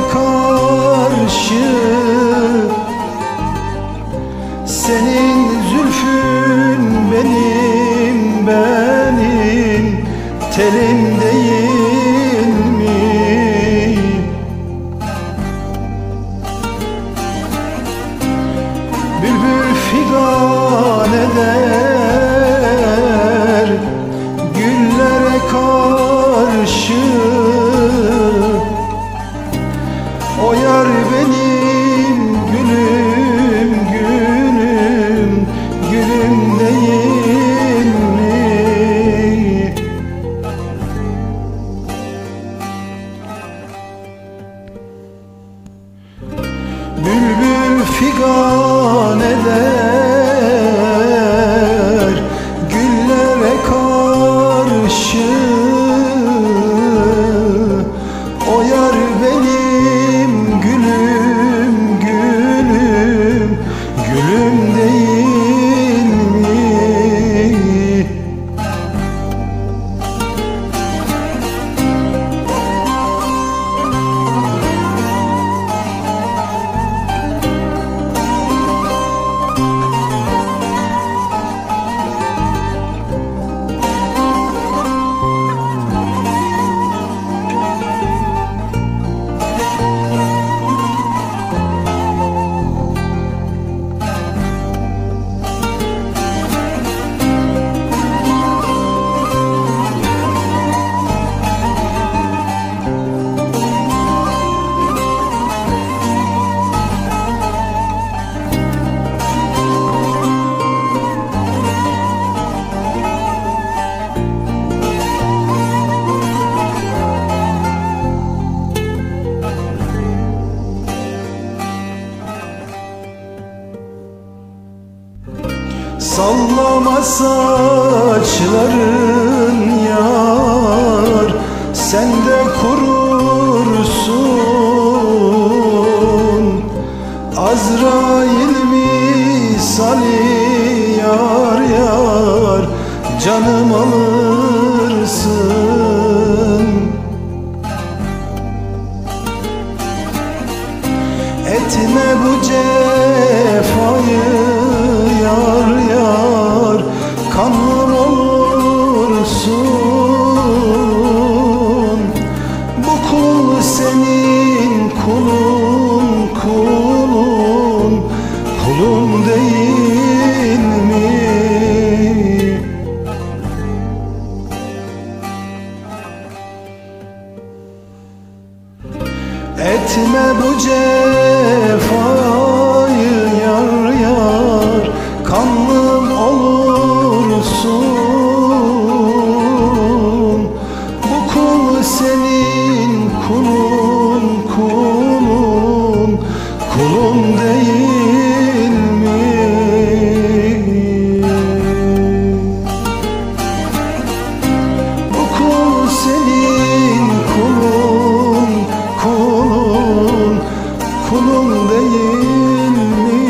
karşı. Senin zülfün benim telim değil mi? Bülbül figan eder güllere karşı. O yar benim gülüm, gülüm, gülüm değil mi? Bülbül figan eder güllere karşı. O yar benim gülüm, gülüm, gülüm değil mi? Sallama saçların yar, sen de kurursun. Azrail misali yar yar, canım alırsın. Etme bu cefayı yar yar, kanım olursun. Bu kul senin kulun, kulun, kulun değil mi? Etme bu cefayı yar yar, kanım olursun. Bu kul senin kulun, kulun, kulun değil mi? Bu kul senin kulun, kulun, kulun değil mi?